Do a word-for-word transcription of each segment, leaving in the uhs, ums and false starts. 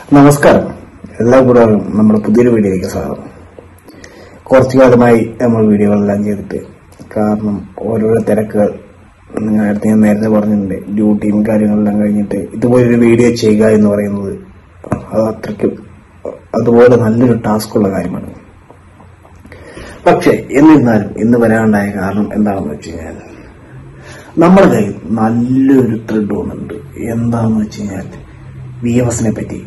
നമസ്കാരം, എല്ലാ കൂട്ടുകാർക്കും നമ്മുടെ പുതിയൊരു വീഡിയോയിലേക്ക് സ്വാഗതം. കുറച്ചു കാലമായി നമ്മൾ വീഡിയോകളെല്ലാം ചെയ്തിട്ട്, കാരണം ഓരോരോ തിരക്കുകൾ നേരത്തെ ഞാൻ നേരത്തെ പറഞ്ഞിട്ടുണ്ട്. ഡ്യൂട്ടിയും കാര്യങ്ങളെല്ലാം കഴിഞ്ഞിട്ട് ഇതുപോലൊരു വീഡിയോ ചെയ്യുക എന്ന് പറയുന്നത് അത് അത്രയ്ക്ക് അതുപോലെ നല്ലൊരു ടാസ്കുള്ള കാര്യമാണ്. പക്ഷെ എന്നിരുന്നാലും ഇന്ന് വരാനുണ്ടായ കാരണം എന്താണെന്ന് വെച്ച് കഴിഞ്ഞാൽ, നമ്മുടെ കയ്യിൽ നല്ലൊരു ത്രെഡ് വന്നിട്ടുണ്ട്. എന്താണെന്ന് വെച്ച് കഴിഞ്ഞാൽ വി എഫ് എസിനെ പറ്റി,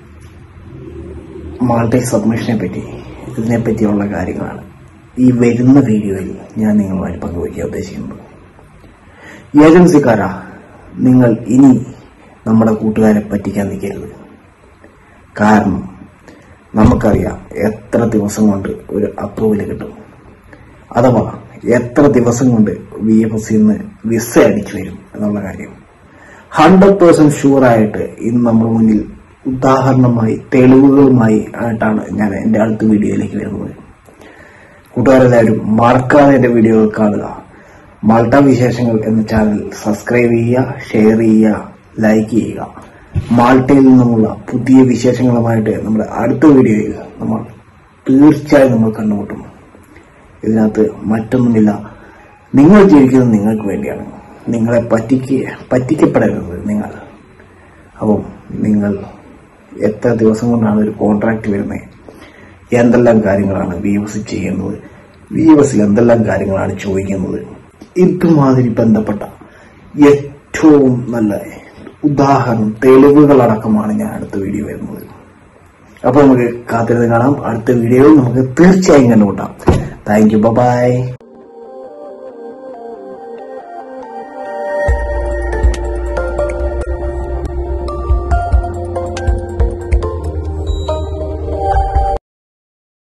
മൾട്ടി സബ്മിഷനെ പറ്റി, ഇതിനെപ്പറ്റിയുള്ള കാര്യങ്ങളാണ് ഈ വരുന്ന വീഡിയോയിൽ ഞാൻ നിങ്ങളുമായി പങ്കുവയ്ക്കാൻ ഉദ്ദേശിക്കുന്നത്. ഏജൻസിക്കാരാ, നിങ്ങൾ ഇനി നമ്മുടെ കൂട്ടുകാരെ പറ്റിക്കാൻ നിൽക്കരുത്. കാരണം നമുക്കറിയാം എത്ര ദിവസം കൊണ്ട് ഒരു അപ്രൂവൽ കിട്ടും, അഥവാ എത്ര ദിവസം കൊണ്ട് വി എഫ് എസ് നിന്ന് വിസ അടിച്ചു വരും എന്നുള്ള കാര്യം ഹൺഡ്രഡ് പേഴ്സെന്റ് ഷുവറായിട്ട് ഇന്ന് നമ്മുടെ മുന്നിൽ ഉദാഹരണമായി തെളിവുകളുമായി ആയിട്ടാണ് ഞാൻ എന്റെ അടുത്ത വീഡിയോയിലേക്ക് വരുന്നത്. കൂട്ടുകാരെല്ലാവരും മറക്കാതെ എന്റെ വീഡിയോകൾ കാണുക. മാൾട്ട വിശേഷങ്ങൾ എന്ന ചാനൽ സബ്സ്ക്രൈബ് ചെയ്യുക, ഷെയർ ചെയ്യുക, ലൈക്ക് ചെയ്യുക. മാൾട്ടയിൽ നിന്നുമുള്ള പുതിയ വിശേഷങ്ങളുമായിട്ട് നമ്മുടെ അടുത്ത വീഡിയോയിൽ നമ്മൾ തീർച്ചയായും നമ്മൾ കണ്ടുമുട്ടും. ഇതിനകത്ത് മറ്റൊന്നുമില്ല, നിങ്ങൾ ജീവിക്കുന്നത് നിങ്ങൾക്ക് വേണ്ടിയാണ്. നിങ്ങളെ പറ്റിക്ക പറ്റിക്കപ്പെടരുത് നിങ്ങൾ. അപ്പം നിങ്ങൾ എത്ര ദിവസം കൊണ്ടാണ് ഒരു കോൺട്രാക്ട് വരുന്നത്, എന്തെല്ലാം കാര്യങ്ങളാണ് വി എഫ് എസ് ചെയ്യുന്നത്, വി എഫ് എസിൽ എന്തെല്ലാം കാര്യങ്ങളാണ് ചോദിക്കുന്നത്, ഇതുമാതിരി ബന്ധപ്പെട്ട ഏറ്റവും നല്ല ഉദാഹരണം തെളിവുകളടക്കമാണ് ഞാൻ അടുത്ത വീഡിയോ വരുന്നത്. അപ്പൊ നമുക്ക് കാത്തിരുന്ന് കാണാം. അടുത്ത വീഡിയോയിൽ നമുക്ക് തീർച്ചയായും കണ്ടുമുട്ടാം. Thank you, by.